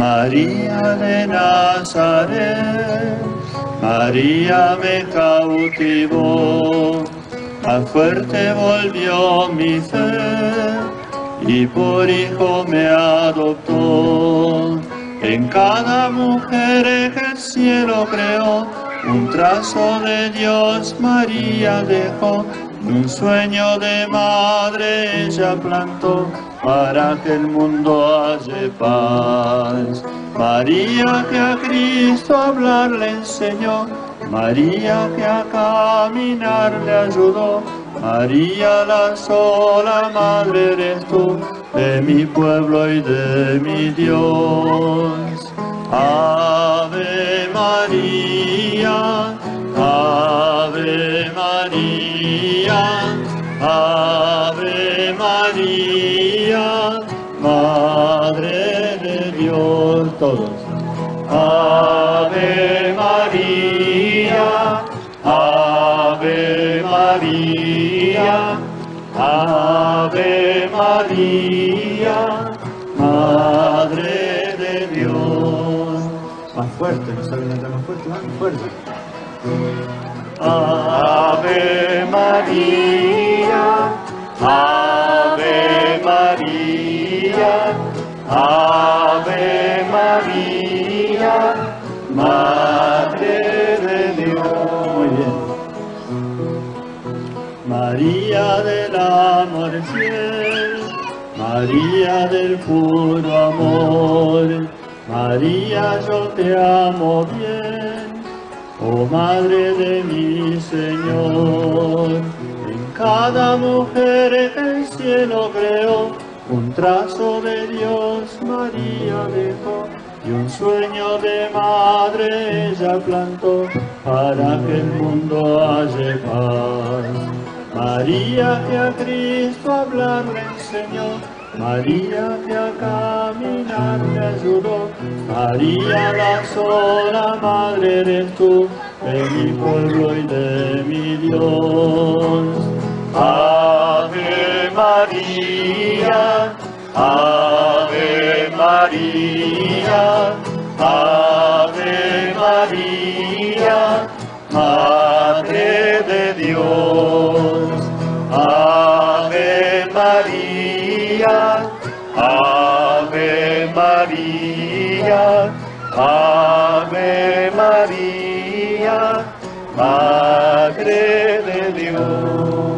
María de Nazaret, María me cautivó, más fuerte volvió mi fe, y por hijo me adoptó. En cada mujer el cielo creó, un trazo de Dios María dejó, y un sueño de madre ella plantó, para que el mundo halle paz. María que a Cristo hablar le enseñó, María que a caminar le ayudó, María la sola madre eres tú, de mi pueblo y de mi Dios. Ave María, Ave María, Ave María, Madre de Dios. Todos. Ave María, Ave María, Ave María, Madre de Dios. Más fuerte, no saben cantar más fuerte, más fuerte. Ave María, Ave María, Ave María, Madre de Dios. Muy bien. María del amor fiel, María del puro amor, María yo te amo bien, oh Madre de mi Señor. En cada mujer el cielo creó, un trazo de Dios María dejó, y un sueño de madre ella plantó, para que el mundo halle paz. María que a Cristo hablar le enseñó, María que a caminar le ayudó, María la sola madre eres tú, de mi pueblo y de mi Dios. Ave María, Ave María, Ave María, Madre de Dios. Ave María, Ave María, Ave María, Madre de Dios.